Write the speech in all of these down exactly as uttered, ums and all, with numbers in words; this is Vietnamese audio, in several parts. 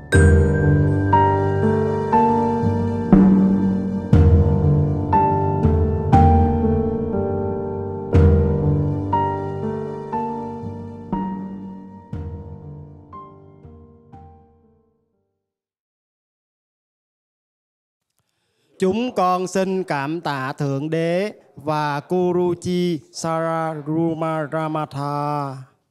Chúng con xin cảm tạ Thượng Đế và Guruji Sararuma Ramatha.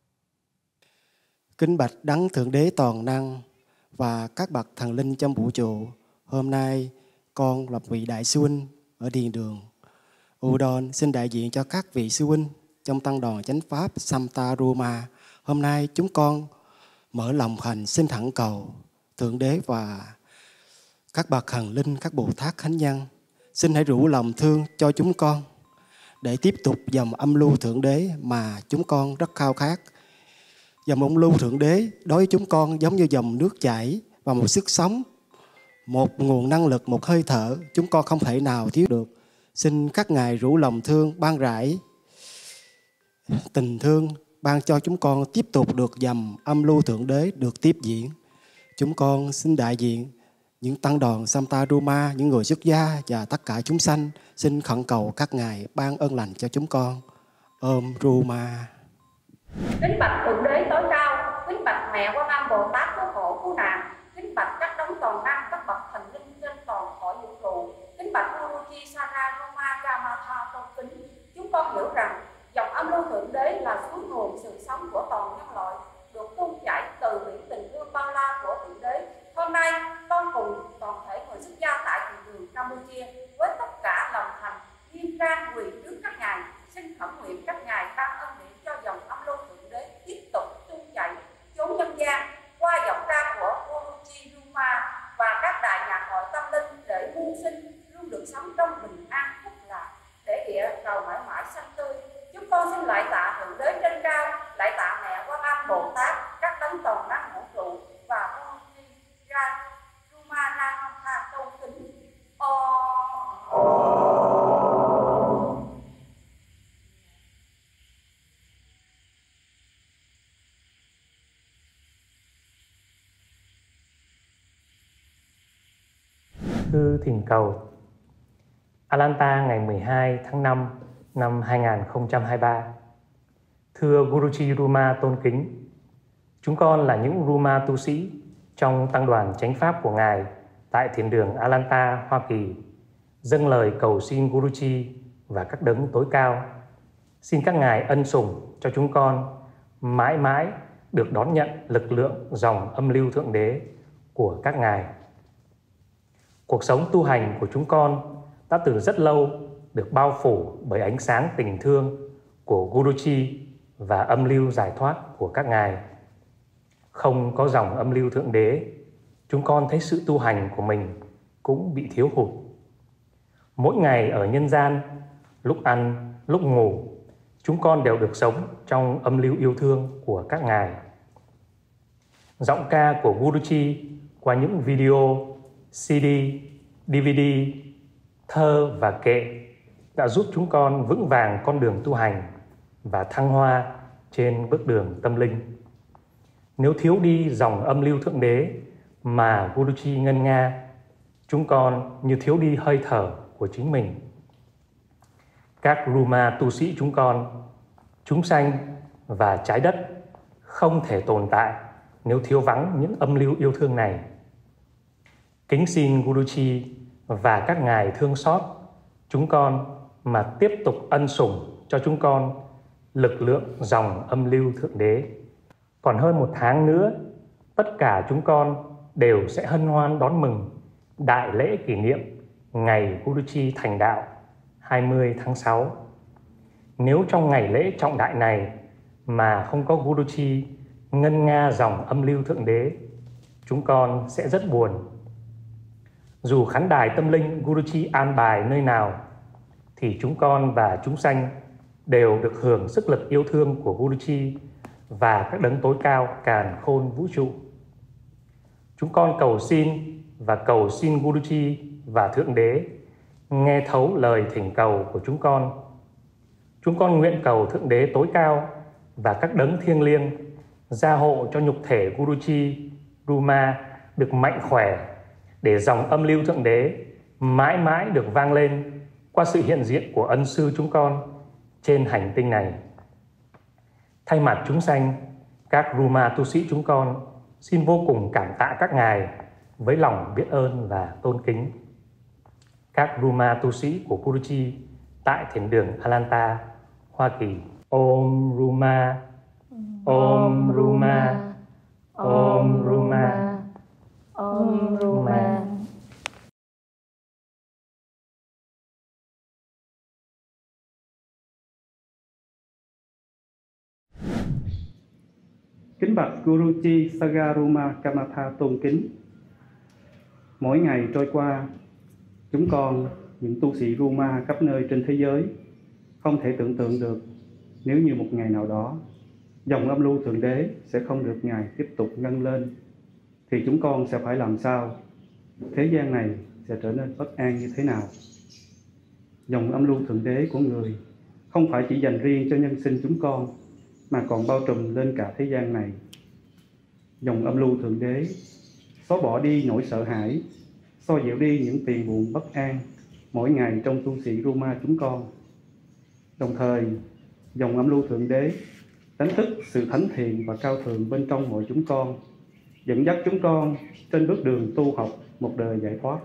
Kính bạch Đấng Thượng Đế toàn năng và các bậc thần linh trong vũ trụ, hôm nay con lập vị đại sư huynh ở Điền Đường Udon xin đại diện cho các vị sư huynh trong tăng đoàn chánh pháp Samtaruma. Hôm nay chúng con mở lòng thành xin thẳng cầu Thượng Đế và các bậc thần linh, các Bồ Tát Thánh Nhân, xin hãy rủ lòng thương cho chúng con để tiếp tục dòng âm lưu Thượng Đế mà chúng con rất khao khát. Dòng âm lưu Thượng Đế đối với chúng con giống như dòng nước chảy và một sức sống, một nguồn năng lực, một hơi thở chúng con không thể nào thiếu được. Xin các ngài rủ lòng thương ban rải tình thương, ban cho chúng con tiếp tục được dòng âm lưu Thượng Đế được tiếp diễn. Chúng con xin đại diện những tăng đoàn Samtaruma, những người xuất gia và tất cả chúng sanh xin khẩn cầu các ngài ban ơn lành cho chúng con. Om Ruma. Kính bạch Thượng Đế tối cao, kính bạch Mẹ Quan Âm Bồ Tát cứu khổ cứu nạn, kính bạch các đấng toàn năng, các bậc thần linh trên toàn cõi vũ trụ, kính bạch Guruji Sararuma Ramatha tôn kính. Chúng con hiểu rằng dòng âm lưu Thượng Đế là suối nguồn sự sống của toàn nhân loại, được tuôn chảy từ biển tình thương bao la của Thượng Đế. Hôm nay con cùng toàn thể người xuất gia tại Thiền đường Campuchia với tất cả lòng thành nghiêm trang quỳ trước các ngài, xin khẩn nguyện các ngài ban ân điển cho dòng âm lưu Thượng Đế tiếp tục tuôn chảy chốn nhân gian qua giọng ca của Guruji Ruma và các đại nhạc hội tâm linh để muôn sinh luôn được sống trong bình an phúc lạc, để địa cầu mãi mãi xanh tươi. Chúng con xin lạy tạ Thượng Đế trên cao, lạy tạ Mẹ Quan Âm Bồ Tát, các đấng toàn năng vũ trụ và Ruma Ramatha tôn kính. Thư thỉnh cầu. Alanta ngày mười hai tháng năm năm hai nghìn không trăm hai mươi ba. Thưa Guruji Ruma tôn kính, chúng con là những Ruma tu sĩ trong tăng đoàn chánh pháp của Ngài tại Thiền đường Alanta, Hoa Kỳ, dâng lời cầu xin Guruji và các đấng tối cao, xin các ngài ân sủng cho chúng con mãi mãi được đón nhận lực lượng dòng âm lưu Thượng Đế của các ngài. Cuộc sống tu hành của chúng con đã từ rất lâu được bao phủ bởi ánh sáng tình thương của Guruji và âm lưu giải thoát của các ngài. Không có dòng âm lưu Thượng Đế, chúng con thấy sự tu hành của mình cũng bị thiếu hụt. Mỗi ngày ở nhân gian, lúc ăn, lúc ngủ, chúng con đều được sống trong âm lưu yêu thương của các ngài. Giọng ca của Guruji qua những video, xê đê, đê vê đê, thơ và kệ đã giúp chúng con vững vàng con đường tu hành và thăng hoa trên bước đường tâm linh. Nếu thiếu đi dòng âm lưu Thượng Đế mà Guruji ngân nga, chúng con như thiếu đi hơi thở của chính mình. Các Ruma tu sĩ chúng con, chúng sanh và trái đất không thể tồn tại nếu thiếu vắng những âm lưu yêu thương này. Kính xin Guruji và các ngài thương xót chúng con mà tiếp tục ân sủng cho chúng con lực lượng dòng âm lưu Thượng Đế. Còn hơn một tháng nữa, tất cả chúng con đều sẽ hân hoan đón mừng đại lễ kỷ niệm ngày Guruji thành đạo hai mươi tháng sáu. Nếu trong ngày lễ trọng đại này mà không có Guruji ngân nga dòng âm lưu Thượng Đế, chúng con sẽ rất buồn. Dù khán đài tâm linh Guruji an bài nơi nào, thì chúng con và chúng sanh đều được hưởng sức lực yêu thương của Guruji và các đấng tối cao càn khôn vũ trụ. Chúng con cầu xin và cầu xin Guruji và Thượng Đế nghe thấu lời thỉnh cầu của chúng con. Chúng con nguyện cầu Thượng Đế tối cao và các đấng thiêng liêng gia hộ cho nhục thể Guruji Ruma được mạnh khỏe, để dòng âm lưu Thượng Đế mãi mãi được vang lên qua sự hiện diện của ân sư chúng con trên hành tinh này. Thay mặt chúng sanh, các Ruma tu sĩ chúng con xin vô cùng cảm tạ các ngài với lòng biết ơn và tôn kính. Các Ruma tu sĩ của Guruji tại thiền đường Alanta, Hoa Kỳ. Om Ruma, Om Ruma, Om Ruma, Om Ruma. Kính bạch Guruji Sagaruma Kamatha tôn kính. Mỗi ngày trôi qua, chúng con, những tu sĩ Ruma khắp nơi trên thế giới, không thể tưởng tượng được nếu như một ngày nào đó dòng âm lưu Thượng Đế sẽ không được Ngài tiếp tục nâng lên, thì chúng con sẽ phải làm sao? Thế gian này sẽ trở nên bất an như thế nào? Dòng âm lưu Thượng Đế của Người không phải chỉ dành riêng cho nhân sinh chúng con, mà còn bao trùm lên cả thế gian này. Dòng âm lưu Thượng Đế xóa bỏ đi nỗi sợ hãi, xua dịu đi những phiền muộn bất an mỗi ngày trong tu sĩ Ruma chúng con. Đồng thời, dòng âm lưu Thượng Đế đánh thức sự thánh thiện và cao thượng bên trong mỗi chúng con, dẫn dắt chúng con trên bước đường tu học một đời giải thoát.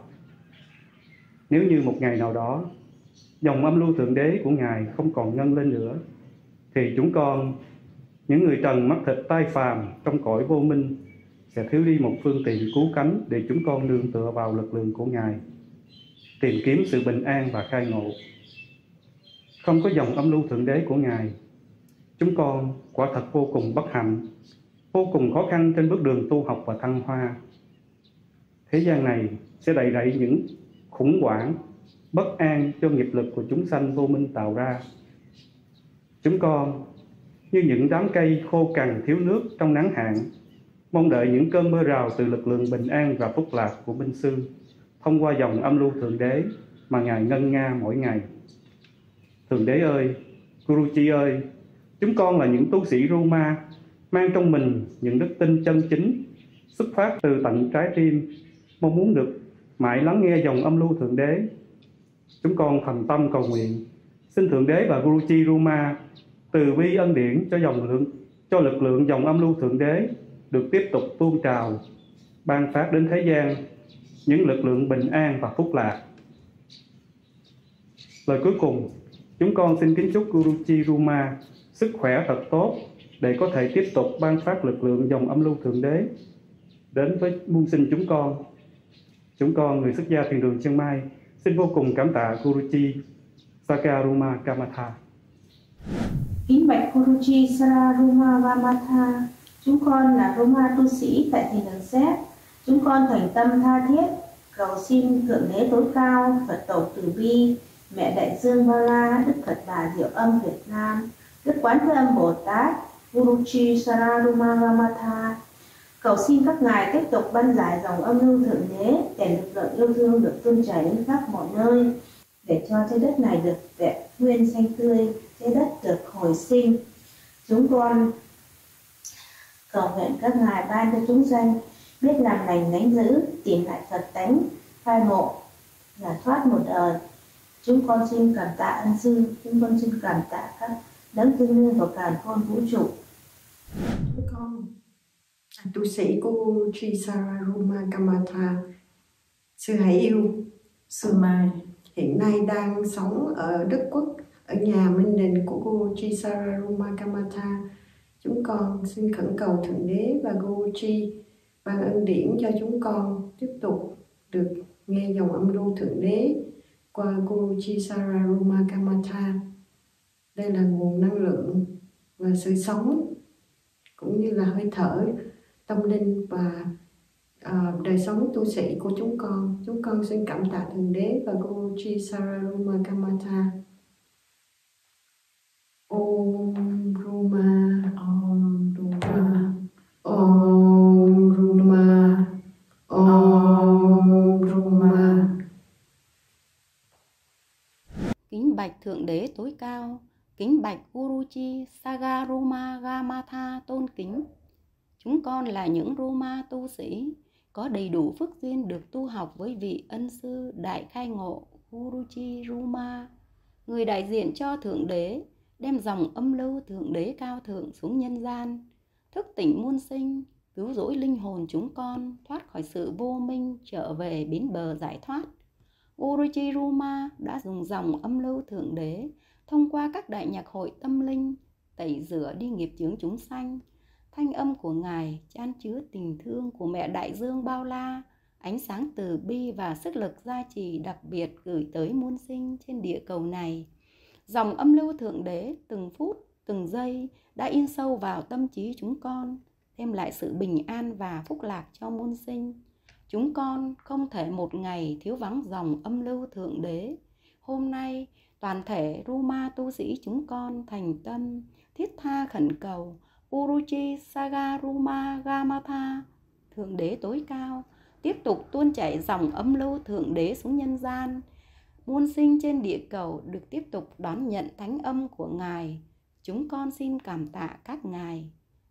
Nếu như một ngày nào đó, dòng âm lưu Thượng Đế của Ngài không còn ngân lên nữa, thì chúng con, những người trần mắt thịt tai phàm trong cõi vô minh, sẽ thiếu đi một phương tiện cứu cánh để chúng con nương tựa vào lực lượng của Ngài, tìm kiếm sự bình an và khai ngộ. Không có dòng âm lưu Thượng Đế của Ngài, chúng con quả thật vô cùng bất hạnh, vô cùng khó khăn trên bước đường tu học và thăng hoa. Thế gian này sẽ đầy rẫy những khủng hoảng, bất an do nghiệp lực của chúng sanh vô minh tạo ra. Chúng con như những đám cây khô cằn thiếu nước trong nắng hạn, mong đợi những cơn mưa rào từ lực lượng bình an và phúc lạc của Minh Sư thông qua dòng âm lưu Thượng Đế mà Ngài ngân nga mỗi ngày. Thượng Đế ơi, Guruji ơi, chúng con là những tu sĩ Ruma mang trong mình những đức tin chân chính xuất phát từ tận trái tim, mong muốn được mãi lắng nghe dòng âm lưu Thượng Đế. Chúng con thành tâm cầu nguyện xin Thượng Đế và Guruji Ruma từ bi ân điển cho dòng lượng cho lực lượng dòng âm lưu Thượng Đế được tiếp tục tuôn trào, ban phát đến thế gian những lực lượng bình an và phúc lạc. Lời cuối cùng, chúng con xin kính chúc Guruji Ruma sức khỏe thật tốt để có thể tiếp tục ban phát lực lượng dòng âm lưu Thượng Đế đến với muôn sinh chúng con. Chúng con, người xuất gia thiền đường Chiang Mai, xin vô cùng cảm tạ Guruji Sagaruma Kamatha. Kính bạch Guruji Sagaruma Kamatha, chúng con là Roma tu sĩ tại thiền đường Séc. Chúng con thành tâm tha thiết cầu xin Thượng Đế tối cao, Phật tổ từ bi, Mẹ Đại Dương Ba La, Đức Phật Đà Diệu Âm Việt Nam, Đức Quán Thế Âm Bồ Tát, Guruji Sagaruma Kamatha, cầu xin các ngài tiếp tục ban giải dòng âm lưu Thượng Đế để lực lượng yêu thương được tuôn chảy đến khắp mọi nơi, để cho trái đất này được đẹp nguyên xanh tươi, trái đất được hồi sinh. Chúng con cầu nguyện các ngài ban cho chúng sanh biết làm lành lánh dữ, tìm lại Phật tánh, khai ngộ, giải thoát một đời. Chúng con xin cảm tạ ân sư, chúng con xin cảm tạ các đấng thiêng liêng của càn khôn vũ trụ. Chúng con tu sĩ của Guruji Sagaruma Kamatha, sư hãy yêu sư Mai hiện nay đang sống ở Đức Quốc, ở nhà minh đình của Guruji Sagaruma Kamatha. Chúng con xin khẩn cầu Thượng Đế và Guruji ban ân điển cho chúng con tiếp tục được nghe dòng âm lưu Thượng Đế qua Guruji Sagaruma Kamatha. Đây là nguồn năng lượng và sự sống, cũng như là hơi thở, tâm linh và uh, đời sống tu sĩ của chúng con. Chúng con xin cảm tạ Thượng Đế và Guruji Sagaruma Kamatha. Om Ruma, Om Ruma, Om Ruma, Om Ruma. Kính bạch Thượng Đế tối cao, kính bạch Guruji Sagaruma Kamatha tôn kính. Chúng con là những Roma tu sĩ, có đầy đủ phước duyên được tu học với vị ân sư Đại Khai Ngộ Guruji Ruma, người đại diện cho Thượng Đế, đem dòng âm lưu Thượng Đế cao thượng xuống nhân gian, thức tỉnh muôn sinh, cứu rỗi linh hồn chúng con thoát khỏi sự vô minh, trở về bến bờ giải thoát. Guruji Ruma đã dùng dòng âm lưu Thượng Đế thông qua các đại nhạc hội tâm linh tẩy rửa đi nghiệp chướng chúng sanh. Thanh âm của Ngài chan chứa tình thương của mẹ đại dương bao la, ánh sáng từ bi và sức lực gia trì đặc biệt gửi tới muôn sinh trên địa cầu này. Dòng âm lưu Thượng Đế từng phút, từng giây đã in sâu vào tâm trí chúng con, đem lại sự bình an và phúc lạc cho muôn sinh. Chúng con không thể một ngày thiếu vắng dòng âm lưu Thượng Đế. Hôm nay, toàn thể Ruma tu sĩ chúng con thành tâm, thiết tha khẩn cầu Guruji Sagaruma Gamatha, Thượng Đế tối cao, tiếp tục tuôn chảy dòng âm lưu Thượng Đế xuống nhân gian. Muôn sinh trên địa cầu được tiếp tục đón nhận thánh âm của Ngài. Chúng con xin cảm tạ các Ngài.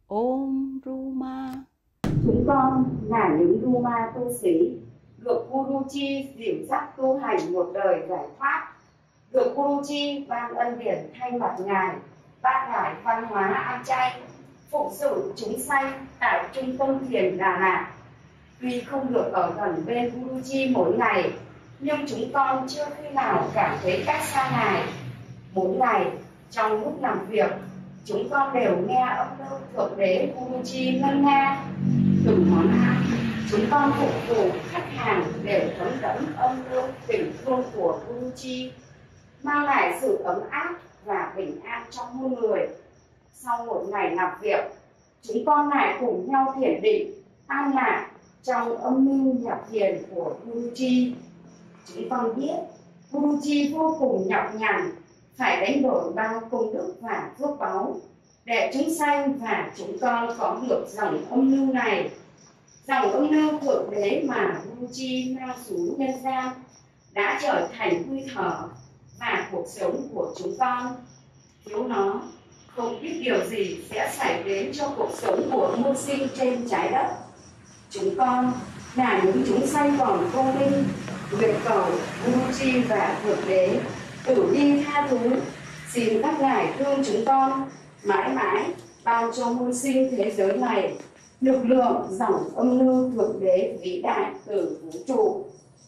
Om Ruma. Chúng con là những Ruma tu sĩ, được Guruji dìu dắt tu hành một đời giải thoát, được Guruji ban ân điển thay mặt Ngài, ban Ngài văn hóa ăn chay, phục sự chúng sanh tại trung tâm thiền Đà Lạt. Tuy không được ở gần bên Guruji mỗi ngày, nhưng chúng con chưa khi nào cảm thấy cách xa Ngài. Mỗi ngày, trong lúc làm việc, chúng con đều nghe âm lưu Thượng Đế Guruji ngân nga. Từng món ăn, chúng con phục vụ khách hàng đều thấm đẫm âm lưu tình thương của Guruji, mang lại sự ấm áp và bình an trong muôn người. Sau một ngày làm việc, chúng con lại cùng nhau thiền định, an lạc trong âm mưu nhập thiền của Guruji. Chúng con biết Guruji vô cùng nhọc nhằn, phải đánh đổi bao công đức và phước báu để chúng sanh và chúng con có được dòng âm lưu này. Dòng âm lưu Thượng Đế mà Guruji mang xuống nhân gian đã trở thành hơi thở và cuộc sống của chúng con. Thiếu nó, không biết điều gì sẽ xảy đến cho cuộc sống của muôn sinh trên trái đất. Chúng con là những chúng sanh còn vô minh, nguyện cầu Guruji và Thượng Đế tử bi tha thứ, xin các ngài thương chúng con, mãi mãi ban cho muôn sinh thế giới này lực lượng dòng âm lưu Thượng Đế vĩ đại từ vũ trụ.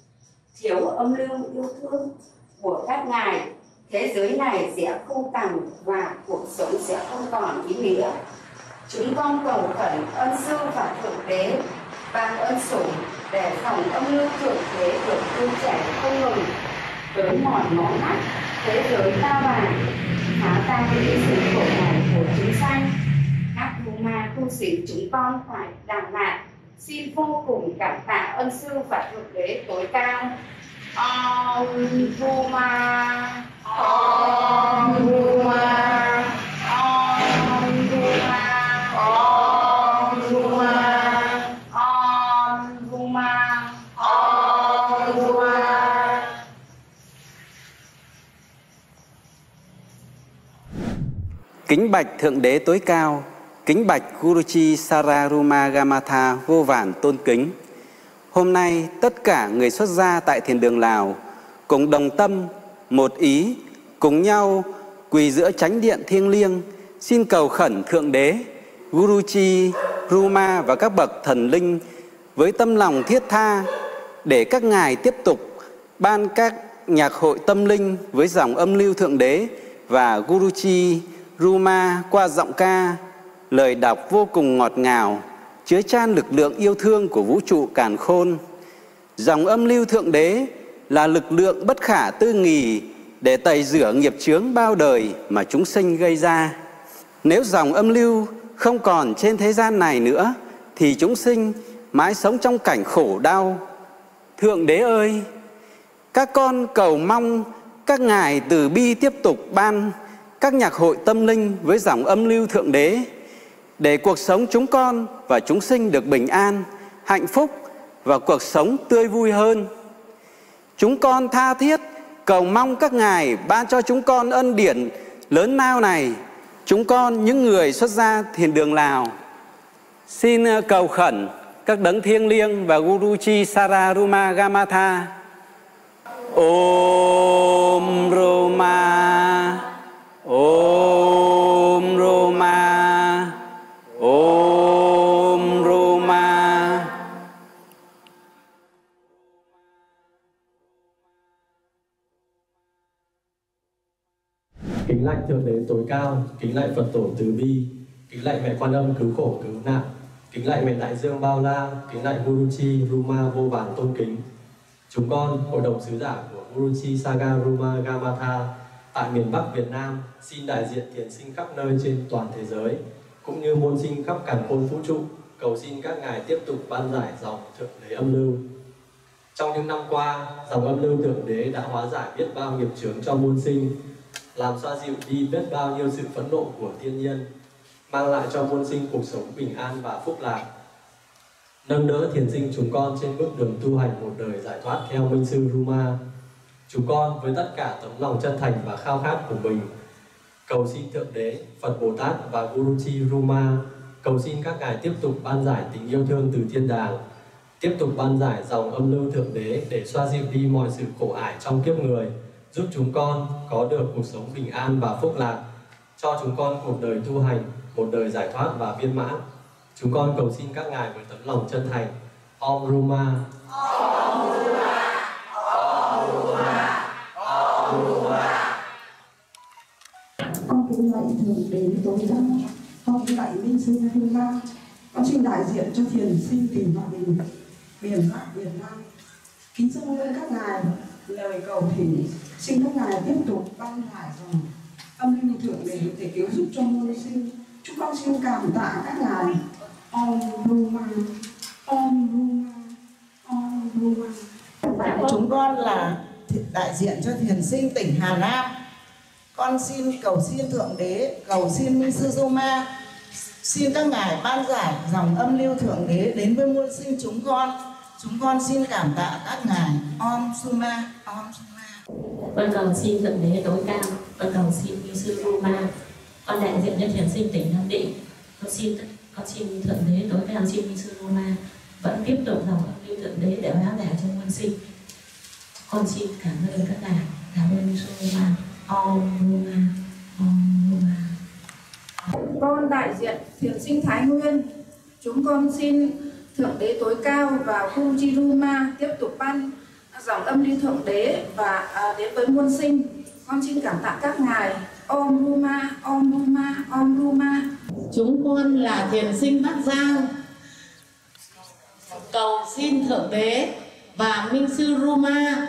Thiếu âm lưu yêu thương của các ngài, thế giới này sẽ không tầm và cuộc sống sẽ không còn ý nghĩa. Chúng con cầu khẩn ân sư và Thượng Đế ban ân sủng để dòng âm lưu Thượng Đế được tuôn chảy không ngừng tới mọi ngõ ngách thế giới ta bà, phá tan những sự khổ này của chúng sanh. Các Ruma tu sĩ chúng con tại Đà Lạt xin vô cùng cảm tạ ân sư và Thượng Đế tối cao. Om Ruma, Om Ruma, Om Ruma, Om Ruma, Om Ruma, Om Ruma. Kính bạch Thượng Đế tối cao, kính bạch Guruji Sagaruma Gamatha vô vàn tôn kính. Hôm nay tất cả người xuất gia tại thiền đường Lào cùng đồng tâm, một ý, cùng nhau quỳ giữa chánh điện thiêng liêng, xin cầu khẩn Thượng Đế, Guruji, Ruma và các bậc thần linh với tâm lòng thiết tha để các ngài tiếp tục ban các nhạc hội tâm linh với dòng âm lưu Thượng Đế và Guruji, Ruma qua giọng ca, lời đọc vô cùng ngọt ngào, chứa chan lực lượng yêu thương của vũ trụ càn khôn. Dòng âm lưu Thượng Đế là lực lượng bất khả tư nghì để tẩy rửa nghiệp chướng bao đời mà chúng sinh gây ra. Nếu dòng âm lưu không còn trên thế gian này nữa thì chúng sinh mãi sống trong cảnh khổ đau. Thượng Đế ơi, các con cầu mong các ngài từ bi tiếp tục ban các nhạc hội tâm linh với dòng âm lưu Thượng Đế để cuộc sống chúng con và chúng sinh được bình an, hạnh phúc và cuộc sống tươi vui hơn. Chúng con tha thiết cầu mong các ngài ban cho chúng con ân điển lớn lao này. Chúng con những người xuất gia thiền đường Lào xin cầu khẩn các đấng thiêng liêng và Guruji Sararuma Gamatha. Om Roma, Om Roma, Om Roma. Kính lạy Thượng Đế tối cao, kính lạy Phật tổ từ bi, kính lạy Mẹ Quan Âm cứu khổ cứu nạn, kính lạy Mẹ Đại Dương bao la, kính lạy Guruji Ruma vô vàn tôn kính. Chúng con, hội đồng sứ giả của Guruji Sagaruma Gamatha tại miền Bắc Việt Nam, xin đại diện thiền sinh khắp nơi trên toàn thế giới, cũng như môn sinh khắp càn khôn vũ trụ, cầu xin các ngài tiếp tục ban giải dòng Thượng Đế âm lưu. Trong những năm qua, dòng âm lưu Thượng Đế đã hóa giải biết bao nghiệp chướng cho môn sinh, làm xoa dịu đi biết bao nhiêu sự phẫn nộ của thiên nhiên, mang lại cho môn sinh cuộc sống bình an và phúc lạc, nâng đỡ thiền sinh chúng con trên bước đường tu hành một đời giải thoát theo Minh Sư Ruma. Chúng con với tất cả tấm lòng chân thành và khao khát của mình, cầu xin Thượng Đế, Phật Bồ Tát và Guruji Ruma, cầu xin các ngài tiếp tục ban giải tình yêu thương từ thiên đàng, tiếp tục ban giải dòng âm lưu Thượng Đế để xoa dịu đi mọi sự khổ ải trong kiếp người, giúp chúng con có được cuộc sống bình an và phúc lạc, cho chúng con cuộc đời tu hành, một đời giải thoát và viên mãn. Chúng con cầu xin các ngài với tấm lòng chân thành. Om Ruma. Om Ruma. Om Ruma. Om Ruma. Con kính lạy Thượng Đế tối cao, con kính lạy Minh Sư Ruma. Con xin đại diện cho thiền sinh tỉnh Hòa Bình, miền Bắc Việt Nam, kính dâng lên các ngài lời cầu thỉnh, xin các ngài tiếp tục ban giải dòng âm lưu Thượng Đế để cứu giúp cho môn sinh. Chúng con xin cảm tạ các ngài. Om Ruma, Om Ruma, Om Ruma. Chúng con là đại diện cho thiền sinh tỉnh Hà Nam. Con xin cầu xin Thượng Đế, cầu xin Minh Sư Ruma, xin các ngài ban giải dòng âm lưu Thượng Đế đến với môn sinh chúng con. Chúng con xin cảm tạ các ngài. Om Ruma, Om Ruma. Con cầu xin Thượng Đế tối cao, con cầu xin Minh Sư Ruma, con đại diện cho thiền sinh tỉnh Nam Định. Con xin con xin Thượng Đế tối cao, xin Minh Sư Ruma vẫn tiếp tục dòng âm lưu Thượng Đế để hóa giải cho môn sinh. Con xin cảm ơn các ngài, cảm ơn Minh Sư Ruma. Om Ruma, Om Ruma. Con đại diện thiền sinh Thái Nguyên, chúng con xin Thượng Đế tối cao và Guruji Ruma tiếp tục ban dòng âm lưu Thượng Đế và à, đến với muôn sinh. Con xin cảm tạ các ngài. Om Ruma, Om Ruma, Om Ruma. Chúng con là thiền sinh Bắc Giang, cầu xin Thượng Đế và Minh Sư Ruma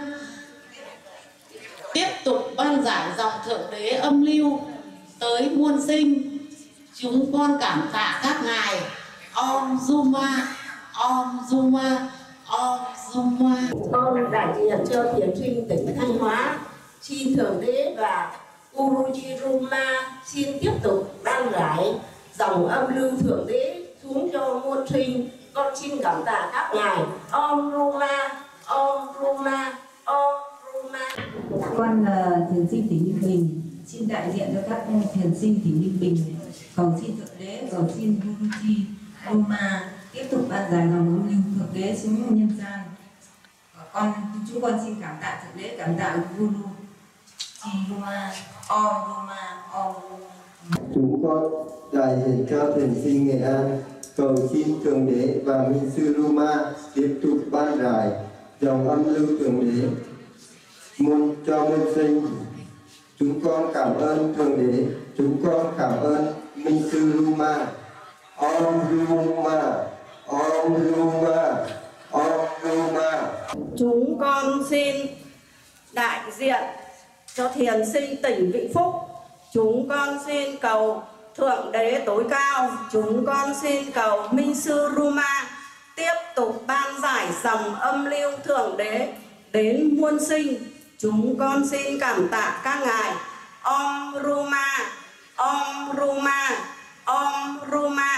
tiếp tục ban giải dòng Thượng Đế âm lưu tới muôn sinh. Chúng con cảm tạ các ngài. Om Ruma, Om Ruma, Om Ruma. Con đại diện cho thiền sinh tỉnh Thanh Hóa, xin Thượng Đế và Guruji Ruma xin tiếp tục ban giải dòng âm lưu Thượng Đế xuống cho muôn sinh. Con xin cảm tạ các ngài. Om Ruma, Om Ruma, Om Ruma. Con là thiền sinh tỉnh Ninh Bình, xin đại diện cho các thiền sinh tỉnh Ninh Bình cầu xin Thượng Đế, cầu xin Guruji Ruma tiếp tục ban giải dòng âm lưu Thượng Đế xuống nhân gian. Con chúng con xin cảm tạ Thượng Đế, cảm tạ Guruji Ruma. Om Ruma, Om Ruma. Chúng con đại diện cho thiền sinh Nghệ An cầu xin Thượng Đế và Minh Sư Ruma tiếp tục ban giải dòng âm lưu Thượng Đế muôn cho muôn sinh. Chúng con cảm ơn Thượng Đế, chúng con cảm ơn Minh Sư Ruma. Om Ruma, Om Ruma, Om Ruma. Chúng con xin đại diện cho thiền sinh tỉnh Vĩnh Phúc. Chúng con xin cầu Thượng Đế tối cao, chúng con xin cầu Minh Sư Ruma tiếp tục ban giải dòng âm lưu Thượng Đế đến muôn sinh. Chúng con xin cảm tạ các ngài. Om Ruma, Om Ruma, Om Ruma.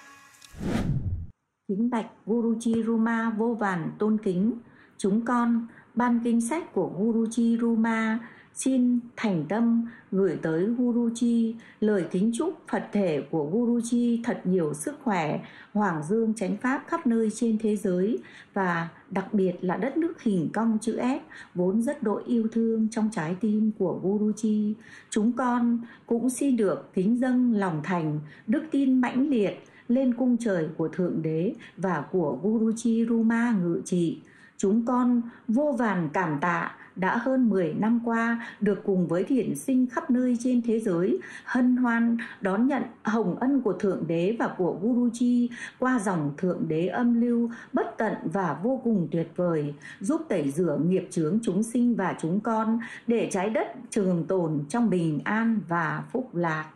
Kính bạch Guruji Ruma vô vàn tôn kính. Chúng con ban kinh sách của Guruji Ruma xin thành tâm gửi tới Guruji lời kính chúc Phật thể của Guruji thật nhiều sức khỏe, hoàng dương chánh pháp khắp nơi trên thế giới, và đặc biệt là đất nước hình cong chữ S vốn rất đội yêu thương trong trái tim của Guruji. Chúng con cũng xin được kính dâng lòng thành, đức tin mãnh liệt lên cung trời của Thượng Đế và của Guruji Ruma ngự trị. Chúng con vô vàn cảm tạ đã hơn mười năm qua được cùng với thiện sinh khắp nơi trên thế giới hân hoan đón nhận hồng ân của Thượng Đế và của Guruji qua dòng Thượng Đế âm lưu bất tận và vô cùng tuyệt vời, giúp tẩy rửa nghiệp chướng chúng sinh và chúng con để trái đất trường tồn trong bình an và phúc lạc.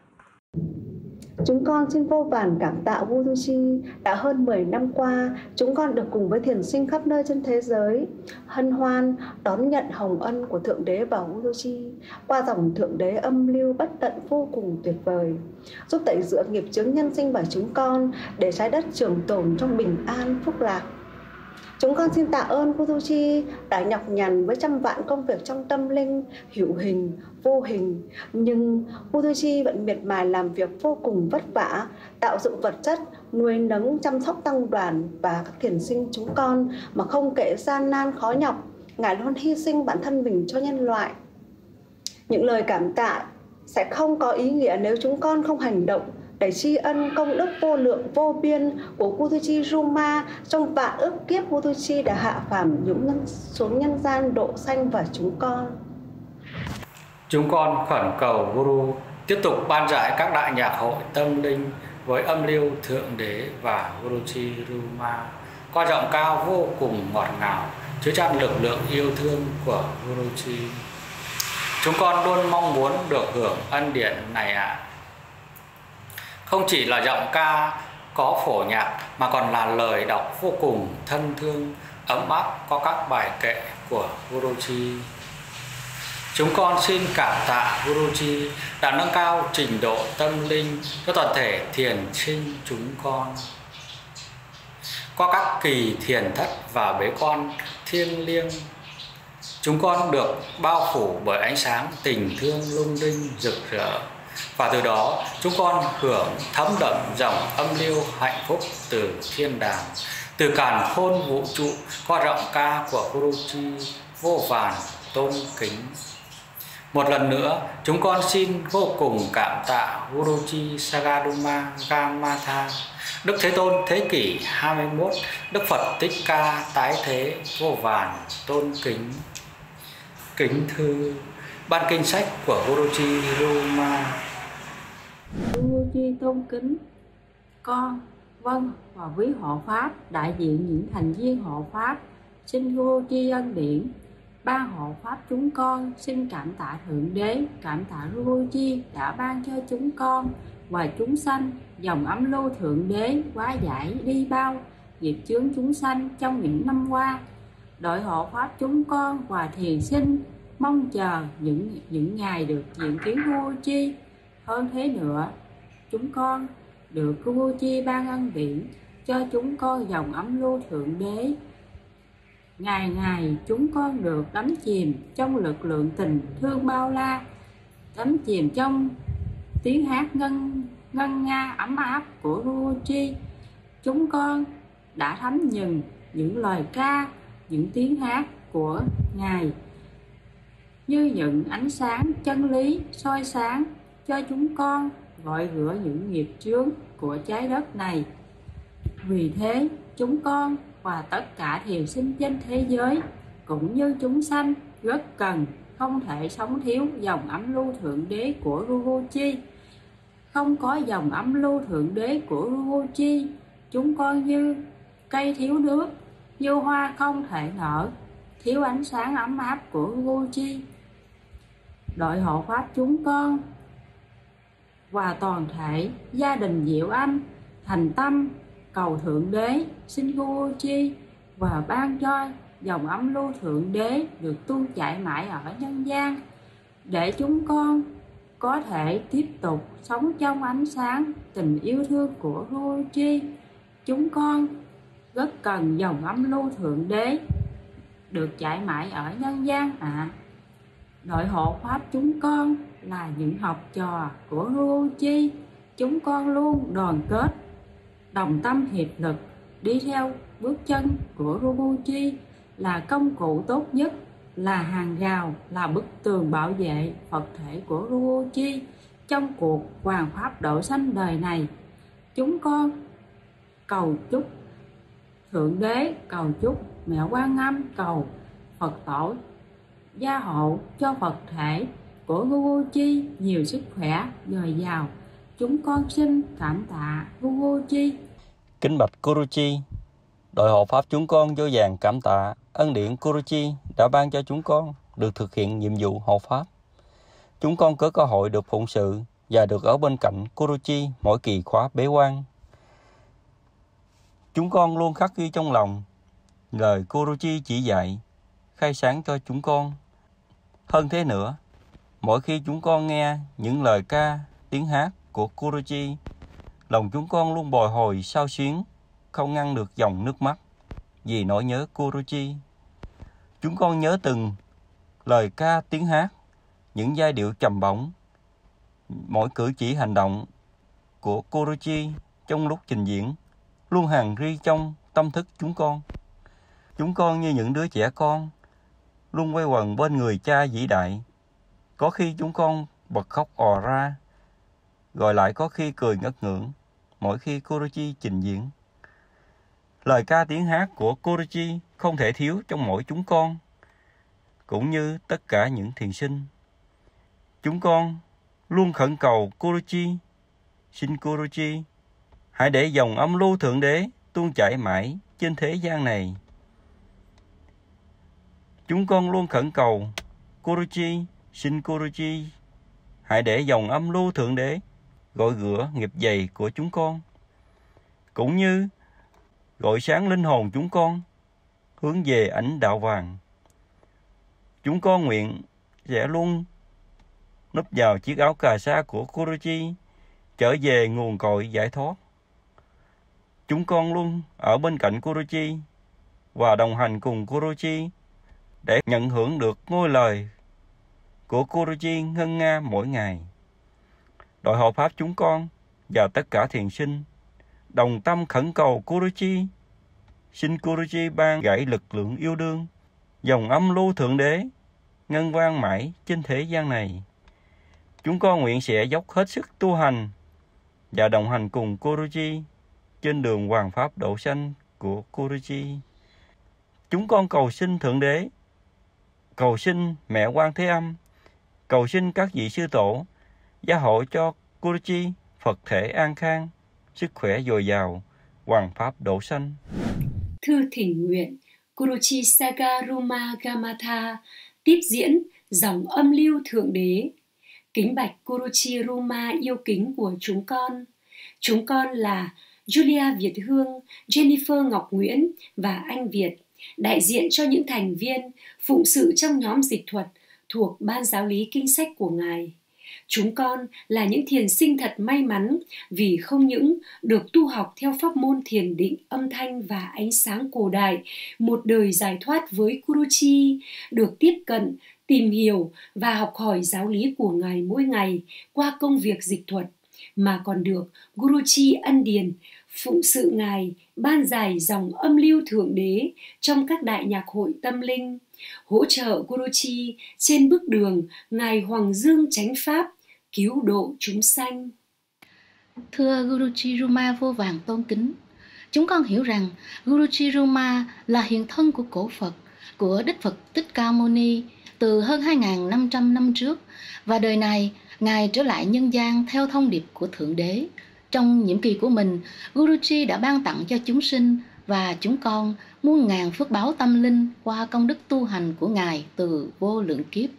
Chúng con xin vô vàn cảm tạ Guruji đã hơn mười năm qua chúng con được cùng với thiền sinh khắp nơi trên thế giới hân hoan đón nhận hồng ân của Thượng Đế và Guruji qua dòng Thượng Đế âm lưu bất tận vô cùng tuyệt vời, giúp tẩy rửa nghiệp chướng nhân sinh và chúng con để trái đất trường tồn trong bình an phúc lạc. Chúng con xin tạ ơn Guruji đã nhọc nhằn với trăm vạn công việc trong tâm linh, hữu hình, vô hình. Nhưng Guruji vẫn miệt mài làm việc vô cùng vất vả, tạo dựng vật chất, nuôi nấng, chăm sóc tăng đoàn và các thiền sinh chúng con mà không kể gian nan khó nhọc. Ngài luôn hy sinh bản thân mình cho nhân loại. Những lời cảm tạ sẽ không có ý nghĩa nếu chúng con không hành động để tri ân công đức vô lượng vô biên của Guruji Ruma trong vạn ức kiếp Guruji đã hạ phàm nhúng nhân xuống nhân gian độ sanh và chúng con. Chúng con khẩn cầu Guru tiếp tục ban rải các đại nhạc hội tâm linh với âm lưu Thượng Đế và Guruji Ruma qua giọng cao vô cùng ngọt ngào chứa chan lực lượng yêu thương của Guruji. Chúng con luôn mong muốn được hưởng ân điển này ạ. À. Không chỉ là giọng ca có phổ nhạc mà còn là lời đọc vô cùng thân thương, ấm áp có các bài kệ của Guruji. Chúng con xin cảm tạ Guruji đã nâng cao trình độ tâm linh cho toàn thể thiền sinh chúng con. Qua các kỳ thiền thất và bế quan thiêng liêng, chúng con được bao phủ bởi ánh sáng tình thương lung linh rực rỡ. Và từ đó chúng con hưởng thấm đậm dòng âm lưu hạnh phúc từ thiên đàng, từ càn khôn vũ trụ qua giọng ca của Guruji vô vàn tôn kính. Một lần nữa, chúng con xin vô cùng cảm tạ Guruji Sagaruma Gamatha, Đức Thế Tôn thế kỷ hai mươi mốt, Đức Phật Thích Ca tái thế vô vàn tôn kính. Kính thư ban kinh sách của Guruji Ruma. Guruji tôn kính con, vâng, và quý hộ pháp đại diện những thành viên hộ pháp xin Guruji ân điển. Ban hộ pháp chúng con xin cảm tạ Thượng Đế, cảm tạ Guruji đã ban cho chúng con và chúng sanh dòng âm lưu Thượng Đế hóa giải đi bao nghiệp chướng chúng sanh trong những năm qua. Đội hộ pháp chúng con và thiền sinh mong chờ những những ngày được diện kiến Guruji. Hơn thế nữa, chúng con được Guruji ban ân điển cho chúng con dòng âm lưu Thượng Đế. Ngày ngày chúng con được đắm chìm trong lực lượng tình thương bao la, đắm chìm trong tiếng hát ngân ngân nga ấm áp của Guruji. Chúng con đã thấm nhuần những lời ca, những tiếng hát của Ngài như những ánh sáng chân lý soi sáng cho chúng con, gọi rửa những nghiệp chướng của trái đất này. Vì thế, chúng con và tất cả thiền sinh trên thế giới cũng như chúng sanh rất cần, không thể sống thiếu dòng âm lưu Thượng Đế của Guruji. Không có dòng âm lưu Thượng Đế của Guruji, chúng con như cây thiếu nước, như hoa không thể nở, thiếu ánh sáng ấm áp của Guruji. Đội hộ pháp chúng con và toàn thể gia đình Diệu Anh thành tâm cầu Thượng Đế xin Guruji và ban cho dòng âm lưu Thượng Đế được tuôn chảy mãi ở nhân gian, để chúng con có thể tiếp tục sống trong ánh sáng tình yêu thương của Guruji. Chúng con rất cần dòng âm lưu Thượng Đế được chảy mãi ở nhân gian ạ. À. Đội hộ pháp chúng con là những học trò của Guruji. Chúng con luôn đoàn kết, đồng tâm hiệp lực, đi theo bước chân của Guruji là công cụ tốt nhất, là hàng rào, là bức tường bảo vệ Phật thể của Guruji trong cuộc hoàn pháp độ sanh đời này. Chúng con cầu chúc Thượng Đế, cầu chúc Mẹ Quan Âm, cầu Phật Tổ gia hộ cho Phật thể của Guruji nhiều sức khỏe, dồi dào. Chúng con xin cảm tạ Guruji. Kính bạch Guruji, đội hộ pháp chúng con vô vàn cảm tạ ân điển Guruji đã ban cho chúng con được thực hiện nhiệm vụ hộ pháp. Chúng con có cơ hội được phụng sự và được ở bên cạnh Guruji mỗi kỳ khóa bế quan. Chúng con luôn khắc ghi trong lòng lời Guruji chỉ dạy, khai sáng cho chúng con. Hơn thế nữa, mỗi khi chúng con nghe những lời ca, tiếng hát của Guruji, lòng chúng con luôn bồi hồi xao xuyến, không ngăn được dòng nước mắt vì nỗi nhớ Guruji. Chúng con nhớ từng lời ca, tiếng hát, những giai điệu trầm bổng, mỗi cử chỉ hành động của Guruji trong lúc trình diễn luôn hằn ri trong tâm thức chúng con. Chúng con như những đứa trẻ con luôn quay quần bên người cha vĩ đại. Có khi chúng con bật khóc ò ra, rồi lại có khi cười ngất ngưỡng mỗi khi Guruji trình diễn. Lời ca tiếng hát của Guruji không thể thiếu trong mỗi chúng con, cũng như tất cả những thiền sinh. Chúng con luôn khẩn cầu Guruji, xin Guruji hãy để dòng âm lưu Thượng Đế tuôn chảy mãi trên thế gian này. Chúng con luôn khẩn cầu Guruji, xin Guruji hãy để dòng âm lưu Thượng Đế gọi rửa nghiệp dày của chúng con, cũng như gọi sáng linh hồn chúng con hướng về ảnh đạo vàng. Chúng con nguyện sẽ luôn núp vào chiếc áo cà sa của Guruji, trở về nguồn cội giải thoát. Chúng con luôn ở bên cạnh Guruji và đồng hành cùng Guruji để nhận hưởng được ngôi lời của Guruji ngân nga mỗi ngày. Đội hộ pháp chúng con và tất cả thiền sinh đồng tâm khẩn cầu Guruji, xin Guruji ban gãy lực lượng yêu đương, dòng âm lưu Thượng Đế ngân vang mãi trên thế gian này. Chúng con nguyện sẽ dốc hết sức tu hành và đồng hành cùng Guruji trên đường hoàn pháp độ sanh của Guruji. Chúng con cầu xin Thượng Đế, cầu xin Mẹ Quan Thế Âm, cầu xin các vị sư tổ gia hộ cho Guruji Phật thể an khang, sức khỏe dồi dào, hoàn pháp độ sanh. Thư thỉnh nguyện Guruji Sagaruma Gamatha tiếp diễn dòng âm lưu Thượng Đế. Kính bạch Guruji Ruma yêu kính của chúng con. Chúng con là Julia Việt Hương, Jennifer Ngọc Nguyễn và anh Việt, đại diện cho những thành viên phụng sự trong nhóm dịch thuật thuộc Ban Giáo lý Kinh sách của Ngài. Chúng con là những thiền sinh thật may mắn vì không những được tu học theo pháp môn thiền định âm thanh và ánh sáng cổ đại, một đời giải thoát với Guruji, được tiếp cận, tìm hiểu và học hỏi giáo lý của Ngài mỗi ngày qua công việc dịch thuật, mà còn được Guruji ân điển phụng sự Ngài ban giải dòng âm lưu Thượng Đế trong các đại nhạc hội tâm linh, hỗ trợ Guruji trên bước đường Ngài Hoàng Dương chánh pháp, cứu độ chúng sanh. Thưa Guruji Ruma vô vàn tôn kính, chúng con hiểu rằng Guruji Ruma là hiện thân của cổ Phật, của Đức Phật Thích Ca Mâu Ni từ hơn hai nghìn năm trăm năm trước, và đời này Ngài trở lại nhân gian theo thông điệp của Thượng Đế. Trong nhiệm kỳ của mình, Guruji đã ban tặng cho chúng sinh và chúng con muôn ngàn phước báo tâm linh qua công đức tu hành của Ngài từ vô lượng kiếp.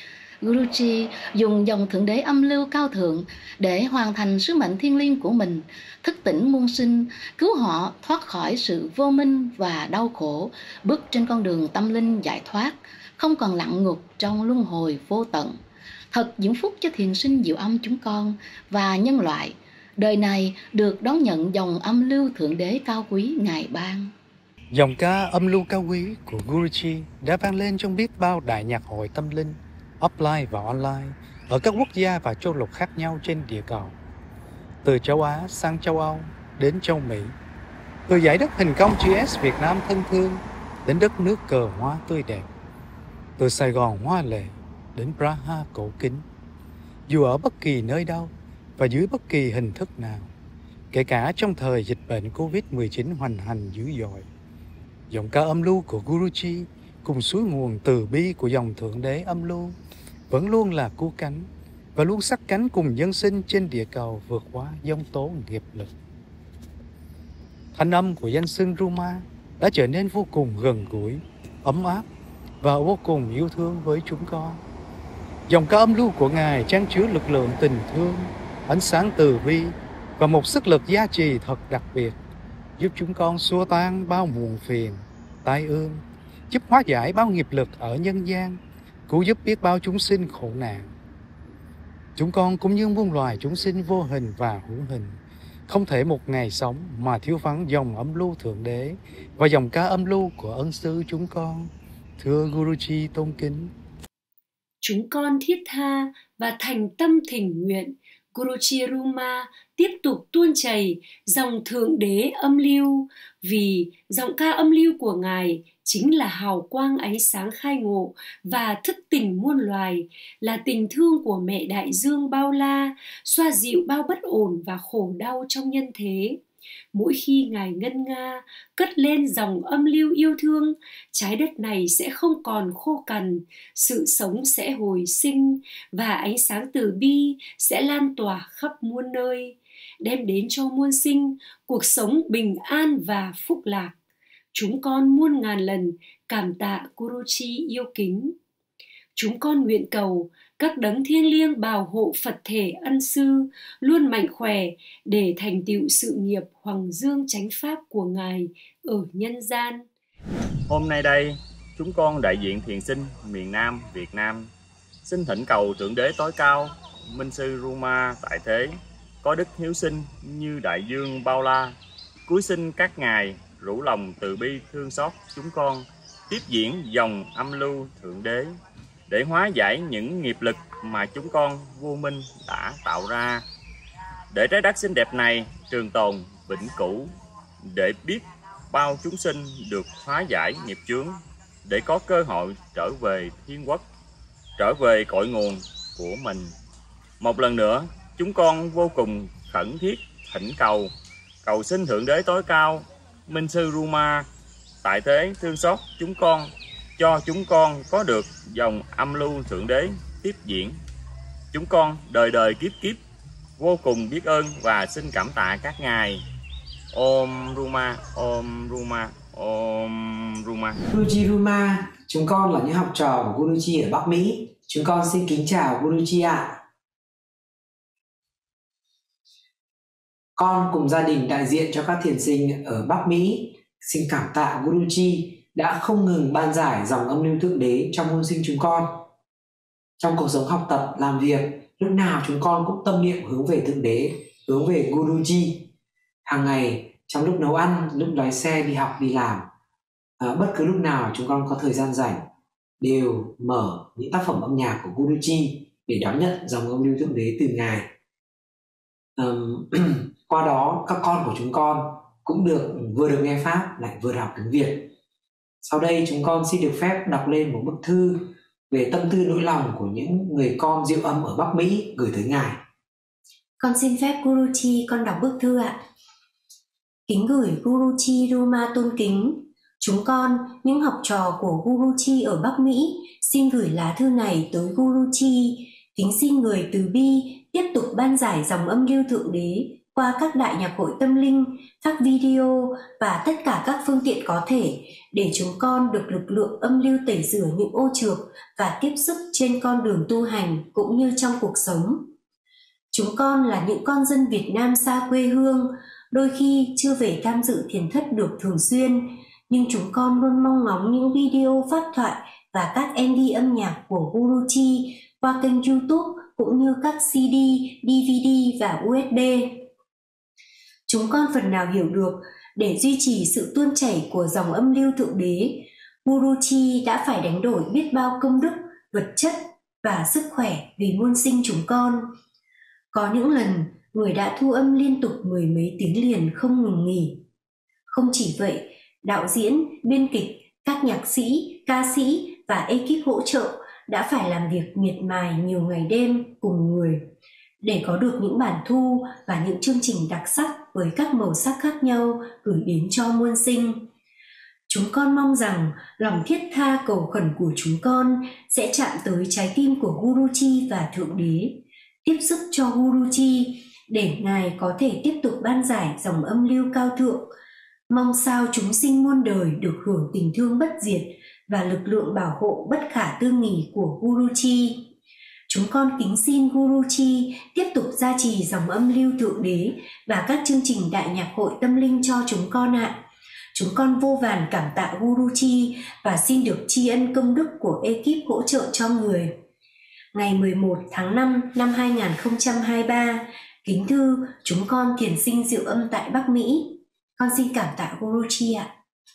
Guruji dùng dòng Thượng Đế âm lưu cao thượng để hoàn thành sứ mệnh thiêng liêng của mình, thức tỉnh muôn sinh, cứu họ thoát khỏi sự vô minh và đau khổ, bước trên con đường tâm linh giải thoát, không còn lặn ngục trong luân hồi vô tận. Thật diễm phúc cho thiền sinh diệu âm chúng con và nhân loại, đời này được đón nhận dòng âm lưu Thượng Đế cao quý Ngài ban. Dòng ca âm lưu cao quý của Guruji đã vang lên trong biết bao đại nhạc hội tâm linh, offline và online ở các quốc gia và châu lục khác nhau trên địa cầu. Từ châu Á sang châu Âu đến châu Mỹ, từ dải đất hình cong chữ S Việt Nam thân thương đến đất nước cờ hoa tươi đẹp, từ Sài Gòn hoa lệ đến Praha cổ kính. Dù ở bất kỳ nơi đâu và dưới bất kỳ hình thức nào, kể cả trong thời dịch bệnh covid mười chín hoành hành dữ dội, giọng ca âm lưu của Guruji cùng suối nguồn từ bi của dòng Thượng Đế âm lưu vẫn luôn là cứu cánh và luôn sát cánh cùng dân sinh trên địa cầu vượt qua giông tố nghiệp lực. Thanh âm của danh xưng Ruma đã trở nên vô cùng gần gũi, ấm áp và vô cùng yêu thương với chúng con. Dòng ca âm lưu của Ngài trang chứa lực lượng tình thương, ánh sáng từ bi và một sức lực gia trì thật đặc biệt, giúp chúng con xua tan bao muộn phiền, tai ương, giúp hóa giải bao nghiệp lực ở nhân gian, cứu giúp biết bao chúng sinh khổ nạn. Chúng con cũng như muôn loài chúng sinh vô hình và hữu hình, không thể một ngày sống mà thiếu vắng dòng âm lưu Thượng Đế và dòng ca âm lưu của ân sư chúng con. Thưa Guruji tôn kính, chúng con thiết tha và thành tâm thỉnh nguyện Guruji Ruma tiếp tục tuôn chảy dòng Thượng Đế âm lưu, vì giọng ca âm lưu của Ngài chính là hào quang ánh sáng khai ngộ và thức tỉnh muôn loài, là tình thương của mẹ đại dương bao la, xoa dịu bao bất ổn và khổ đau trong nhân thế. Mỗi khi Ngài ngân nga cất lên dòng âm lưu yêu thương, trái đất này sẽ không còn khô cằn, sự sống sẽ hồi sinh và ánh sáng từ bi sẽ lan tỏa khắp muôn nơi, đem đến cho muôn sinh cuộc sống bình an và phúc lạc. Chúng con muôn ngàn lần cảm tạ Guruji yêu kính. Chúng con nguyện cầu các đấng thiêng liêng bảo hộ Phật thể ân sư luôn mạnh khỏe để thành tựu sự nghiệp Hoàng Dương Chánh Pháp của Ngài ở nhân gian. Hôm nay đây, chúng con đại diện thiền sinh miền Nam Việt Nam xin thỉnh cầu Thượng Đế tối cao, Minh sư Ruma tại thế, có đức hiếu sinh như đại dương bao la, cúi xin các ngài rủ lòng từ bi thương xót chúng con, tiếp diễn dòng âm lưu Thượng Đế để hóa giải những nghiệp lực mà chúng con vô minh đã tạo ra, để trái đất xinh đẹp này trường tồn vĩnh cửu, để biết bao chúng sinh được hóa giải nghiệp chướng, để có cơ hội trở về thiên quốc, trở về cội nguồn của mình. Một lần nữa, chúng con vô cùng khẩn thiết thỉnh cầu, cầu xin Thượng Đế tối cao, Minh sư Ruma tại thế thương xót chúng con, cho chúng con có được dòng âm lưu Thượng Đế tiếp diễn. Chúng con đời đời kiếp kiếp vô cùng biết ơn và xin cảm tạ các ngài. Om Ruma, Om Ruma, Om Ruma. Guruji Ruma, chúng con là những học trò của Guruji ở Bắc Mỹ. Chúng con xin kính chào Guruji ạ. Con cùng gia đình đại diện cho các thiền sinh ở Bắc Mỹ xin cảm tạ Guruji đã không ngừng ban giải dòng âm lưu Thượng Đế trong muôn sinh chúng con. Trong cuộc sống học tập, làm việc, lúc nào chúng con cũng tâm niệm hướng về Thượng Đế, hướng về Guruji. Hàng ngày, trong lúc nấu ăn, lúc lái xe, đi học, đi làm, à, bất cứ lúc nào chúng con có thời gian rảnh, đều mở những tác phẩm âm nhạc của Guruji để đón nhận dòng âm lưu Thượng Đế từ Ngài. Um, qua đó, các con của chúng con cũng được vừa được nghe Pháp lại vừa học tiếng Việt. Sau đây chúng con xin được phép đọc lên một bức thư về tâm tư nỗi lòng của những người con diệu âm ở Bắc Mỹ gửi tới Ngài. Con xin phép Guruji con đọc bức thư ạ. Kính gửi Guruji Ruma tôn kính. Chúng con, những học trò của Guruji ở Bắc Mỹ, xin gửi lá thư này tới Guruji. Kính xin người từ bi tiếp tục ban giải dòng âm lưu Thượng Đế qua các đại nhạc hội tâm linh, các video và tất cả các phương tiện có thể, để chúng con được lực lượng âm lưu tẩy rửa những ô trược và tiếp sức trên con đường tu hành cũng như trong cuộc sống. Chúng con là những con dân Việt Nam xa quê hương, đôi khi chưa về tham dự thiền thất được thường xuyên, nhưng chúng con luôn mong ngóng những video pháp thoại và các em vê âm nhạc của Guruji qua kênh YouTube cũng như các xê đê, đê vê đê và u ét bê. Chúng con phần nào hiểu được, để duy trì sự tuôn chảy của dòng âm lưu Thượng Đế, Guruji đã phải đánh đổi biết bao công đức, vật chất, và sức khỏe vì muôn sinh chúng con. Có những lần, người đã thu âm liên tục mười mấy tiếng liền không ngừng nghỉ. Không chỉ vậy, đạo diễn, biên kịch, các nhạc sĩ, ca sĩ và ekip hỗ trợ đã phải làm việc miệt mài nhiều ngày đêm cùng người để có được những bản thu và những chương trình đặc sắc với các màu sắc khác nhau gửi đến cho muôn sinh. Chúng con mong rằng lòng thiết tha cầu khẩn của chúng con sẽ chạm tới trái tim của Guruji và Thượng Đế, tiếp sức cho Guruji để Ngài có thể tiếp tục ban giải dòng âm lưu cao thượng. Mong sao chúng sinh muôn đời được hưởng tình thương bất diệt và lực lượng bảo hộ bất khả tư nghì của Guruji. Chúng con kính xin Guruji tiếp tục gia trì dòng âm lưu Thượng Đế và các chương trình đại nhạc hội tâm linh cho chúng con ạ. Chúng con vô vàn cảm tạ Guruji và xin được tri ân công đức của ekip hỗ trợ cho người. Ngày mười một tháng năm năm hai nghìn không trăm hai mươi ba, kính thư chúng con thiền sinh diệu âm tại Bắc Mỹ. Con xin cảm tạ Guruji ạ.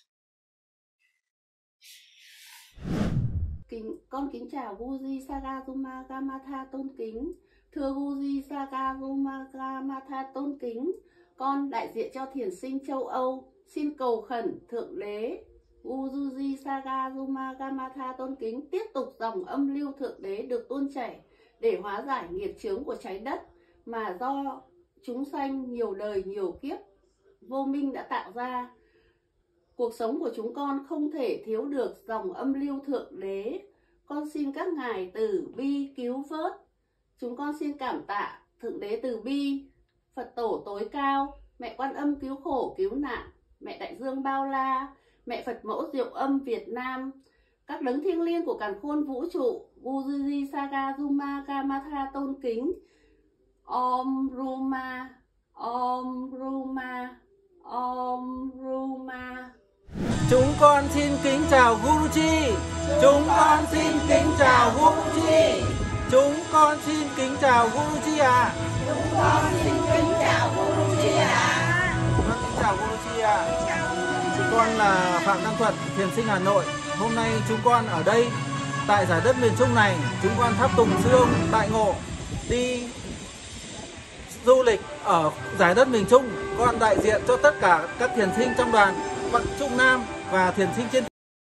Kính, con kính chào Guruji Sagaruma Gamatha tôn kính. Thưa Guruji Sagaruma Gamatha tôn kính, con đại diện cho thiền sinh châu Âu xin cầu khẩn Thượng Đế Guruji Sagaruma Gamatha tôn kính tiếp tục dòng âm lưu Thượng Đế được tuôn chảy để hóa giải nghiệp chướng của trái đất mà do chúng sanh nhiều đời nhiều kiếp vô minh đã tạo ra. Cuộc sống của chúng con không thể thiếu được dòng âm lưu Thượng Đế. Con xin các ngài từ bi cứu vớt. Chúng con xin cảm tạ Thượng Đế từ bi, Phật tổ tối cao, Mẹ Quan Âm cứu khổ cứu nạn, Mẹ Đại Dương Bao La, Mẹ Phật mẫu Diệu Âm Việt Nam, các đấng thiêng liêng của càn khôn vũ trụ, Guruji Sagaruma Gamatha tôn kính. Om Ruma, Om Ruma, Om Ruma. Chúng con xin kính chào Guruji. Chúng con xin kính chào Guruji. Chúng con xin kính chào Guruji ạ. Chúng con xin kính chào Guruji ạ. Con kính chào Guruji ạ. Con là Phạm Đăng Thuận, thiền sinh Hà Nội. Hôm nay chúng con ở đây tại giải đất miền Trung này, chúng con tháp tùng sư ông Đại Ngộ đi du lịch ở giải đất miền Trung. Con đại diện cho tất cả các thiền sinh trong đoàn Bắc Trung Nam và thiền sinh trên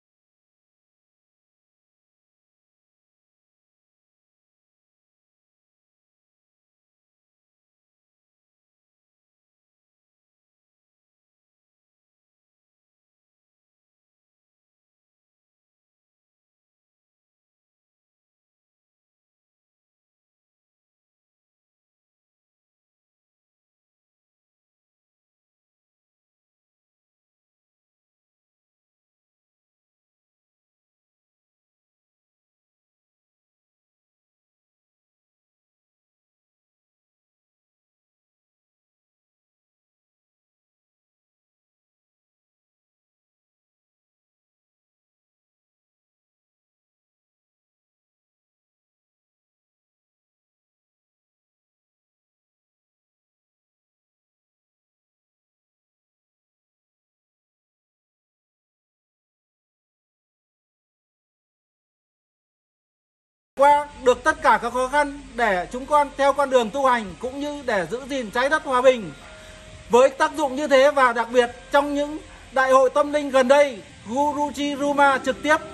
qua được tất cả các khó khăn để chúng con theo con đường tu hành cũng như để giữ gìn trái đất hòa bình. Với tác dụng như thế và đặc biệt trong những đại hội tâm linh gần đây, Guruji Ruma trực tiếp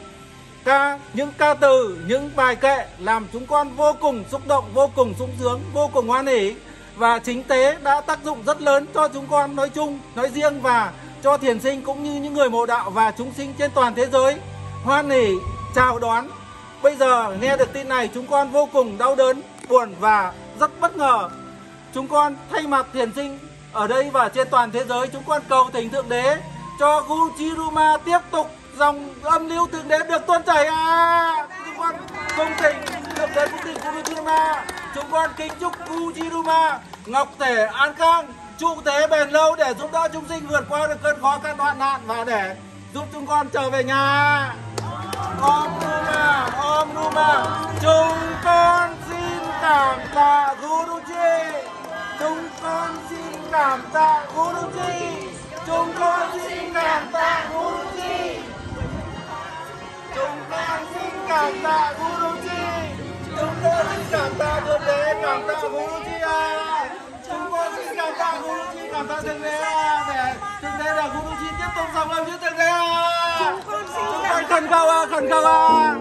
ca những ca từ, những bài kệ làm chúng con vô cùng xúc động, vô cùng sung sướng, vô cùng hoan hỉ và chính tế đã tác dụng rất lớn cho chúng con nói chung, nói riêng và cho thiền sinh cũng như những người mộ đạo và chúng sinh trên toàn thế giới hoan hỉ chào đón. Bây giờ nghe được tin này chúng con vô cùng đau đớn, buồn và rất bất ngờ. Chúng con thay mặt thiền sinh ở đây và trên toàn thế giới, chúng con cầu thỉnh Thượng Đế cho Guruji Ruma tiếp tục dòng âm lưu Thượng Đế được tuôn chảy à. Chúng con cung thỉnh Thượng Đế, cung thỉnh Guruji Ruma. Chúng con kính chúc Guruji Ruma ngọc thể an khang, trụ thế bền lâu để giúp đỡ chúng sinh vượt qua được cơn khó khăn hoạn nạn và để giúp chúng con trở về nhà. Om Ruma, Om Ruma. Chúng con xin cảm tạ Guruji. Chúng con xin cảm tạ Guruji. Chúng con xin cảm tạ Guruji. Chúng con xin cảm tạ Guruji. cảm tạ Thượng Đế, cảm tạ Guruji à. Chúng con xin cảm tạ Guruji, cảm tạ Thượng Đế à. Để Thượng Đế là Guruji tiếp tục dòng âm như Thượng Đế à. Chúng con xin chúng con khẩn cầu à, khẩn cầu à.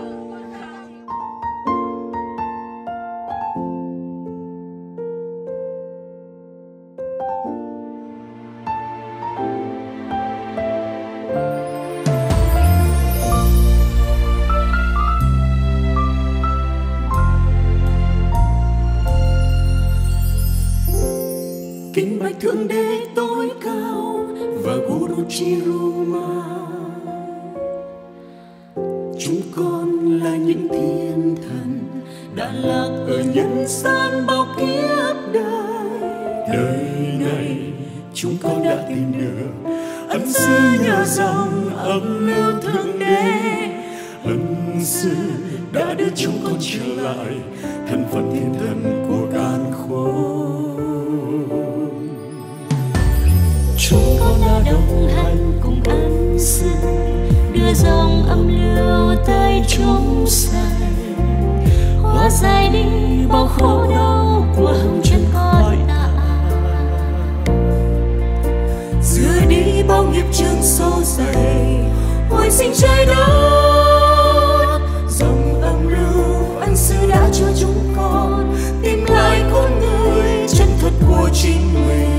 Kính bạch Thượng Đế tối cao và Guruji Ruma, chúng con là những thiên thần đã lạc ở nhân gian bao kiếp đời. Đời này chúng con đã tìm được ân sư nhờ dòng âm lưu Thượng Đế. Ân sư đã đưa chúng con trở lại thân phận thiên thần của càn khôn. Chúng con đã đồng hành cùng ân sư đưa dòng âm lưu tới chúng sanh, hóa giải đi bao khổ đau của hồng trần con ta, rửa đi bao nghiệp chướng sâu dày hồi sinh trái đất. Dòng âm lưu ân sư đã cho chúng con tìm lại con người chân thật của chính mình.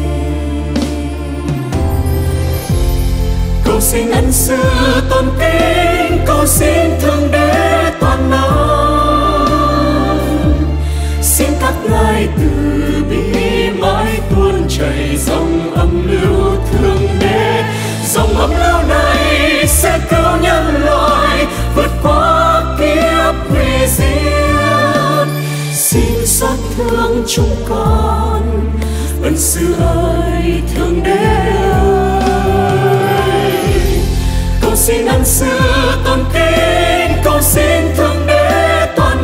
Cầu xin ân sư tôn kính, cầu xin Thượng Đế toàn năng, xin các ngài từ bi mãi tuôn chảy dòng âm lưu Thượng Đế. Dòng âm lưu này sẽ cứu nhân loại vượt qua kiếp hủy diệt. Xin xót thương chúng con, ân sư ơi, Thượng Đế ơi. Cầu xin ân sư tôn kính, cầu xin Thượng Đế toàn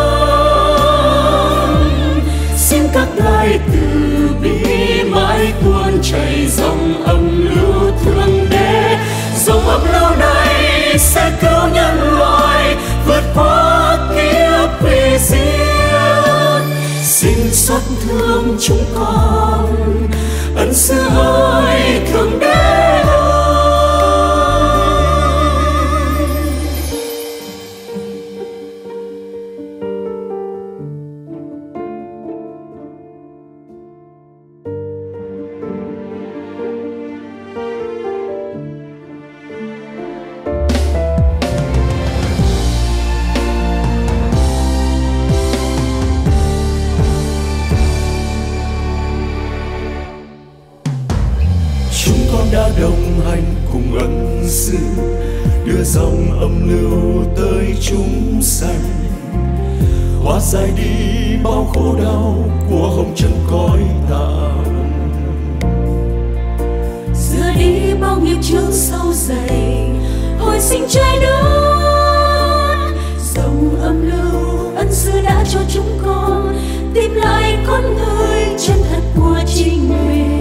năng, xin các ngài từ bi mãi tuôn chảy dòng âm lưu Thượng Đế. Dòng âm lưu này sẽ cứu nhân loại vượt qua kiếp hủy diệt. Xin xót thương chúng con, ân sư ơi, Thượng Đế ơi. Đã đồng hành cùng ân sư đưa dòng âm lưu tới chúng sanh, hóa giải đi bao khổ đau của hồng trần cõi tàn, xưa đi bao nghiệp chướng sâu dày hồi sinh trái đất. Dòng âm lưu ân sư đã cho chúng con tìm lại con người chân thật của chính mình.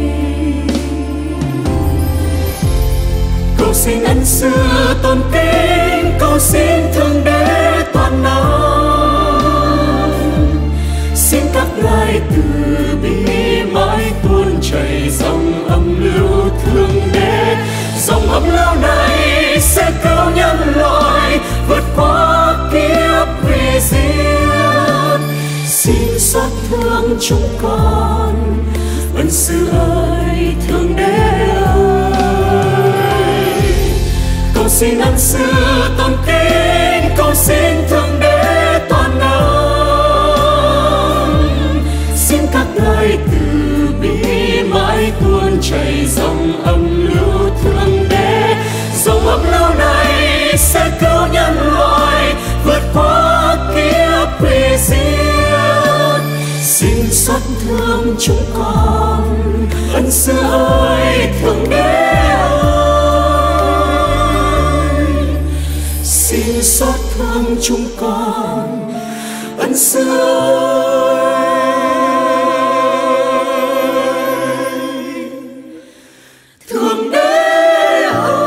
Cầu xin ân sư tôn kính, cầu xin Thượng Đế toàn năng, xin các ngài từ bi mãi tuôn chảy dòng âm lưu Thượng Đế. Dòng âm lưu này sẽ cứu nhân loại vượt qua kiếp hủy diệt. Xin xót thương chúng con, ân sư ơi, Thượng Đế ơi. Cầu xin ân sư tôn kính, cầu xin Thượng Đế toàn năng, xin các ngài từ bi mãi tuôn chảy dòng âm lưu Thượng Đế. Dòng âm lưu này sẽ cứu nhân loại vượt qua kiếp hủy diệt. Xin xót thương chúng con, ân sư ơi, Thượng Đế ơi. Xin xót thương chúng con, ân sư ơi, Thượng Đế ơi.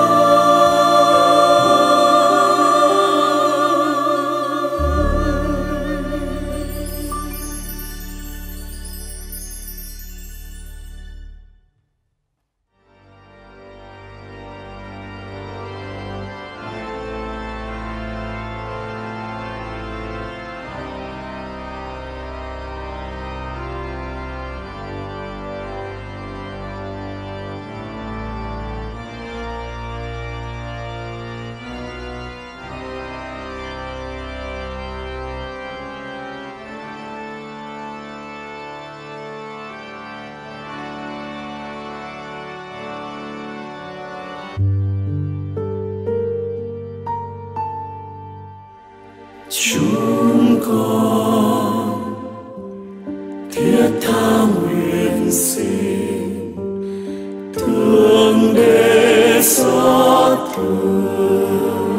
chúng con thiết tha nguyện xin Thượng Đế xót thương.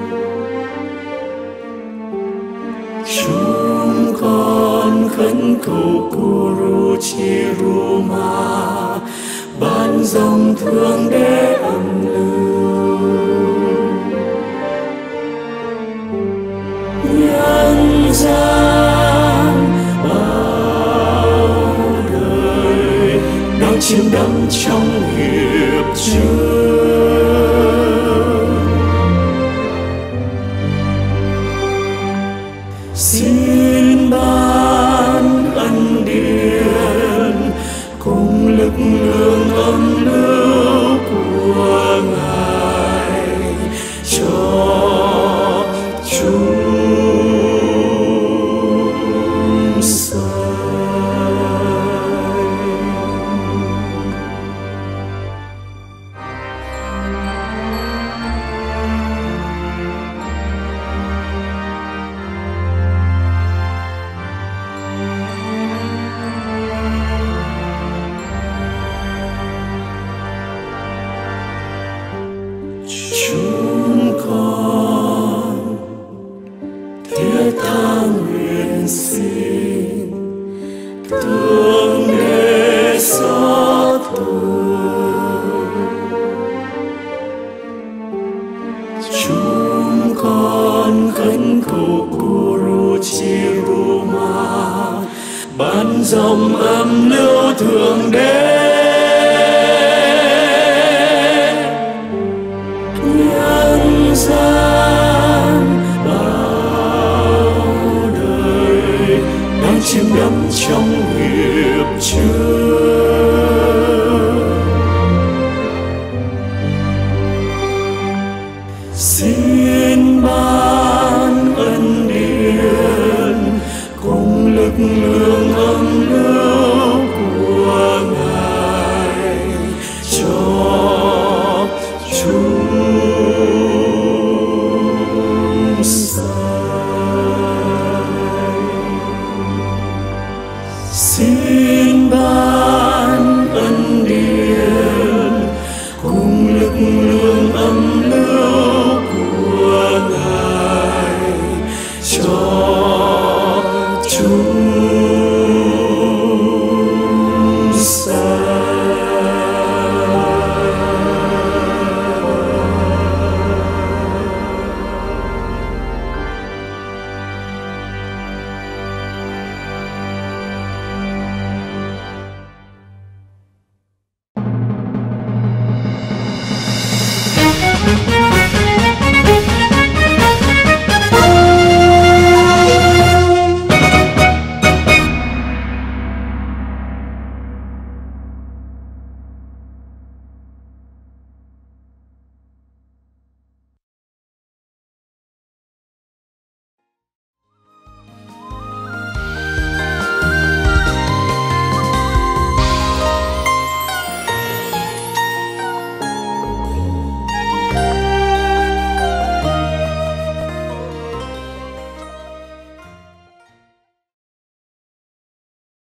Chúng con khấn cầu Kuruchiruma ban dòng Thượng Đế âm lưu nhân gian bao đời đang chìm đắm trong nghiệp chướng. Xin ban ân điển cùng lực lượng âm lưu của Ngài cho chúng sanh. Chúng con thiết tha nguyện xin Thượng Đế xót thương. Chúng con khấn cầu Kuruchiruma ban dòng âm lưu Thượng Đế nhân gian bao đời đang chìm đắm trong nghiệp chướng. Xin ban ân điển cùng lực lượng âm